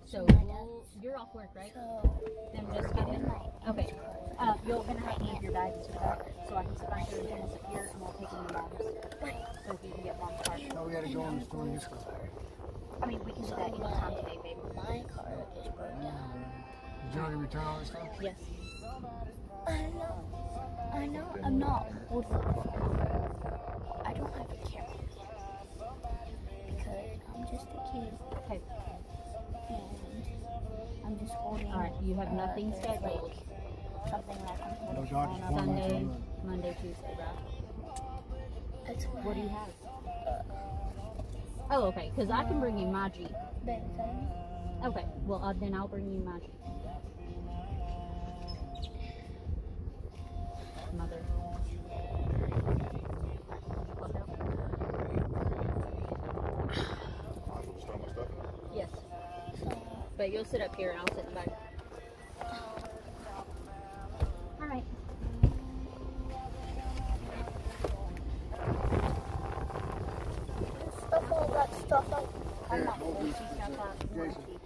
So you're off work, right? So Then just get in. Okay. You're gonna have to leave your bags for that, so I can sit back here and things up here, and we'll take them to mom's. So if you can get mom's car. Oh, we gotta go in the store and use car. I mean, we can do that anytime today, baby. my car is broke down. Did you already return all this stuff? Yes. I know, I'm not holding the phone. I don't have a camera. Because I'm just a kid. Okay. And I'm just holding. Alright, you have nothing scheduled. Like, something like I'm holding. No doctor's phone up. appointment. Sunday, Monday, Tuesday, right? That's What do you have? Oh, okay, because I can bring you my Jeep. Okay, well, then I'll bring you my Jeep. Mother. Yes. But you'll sit up here and I'll sit in the back. Alright. Stuff, all that stuff. I'm not Here, holding. Jason.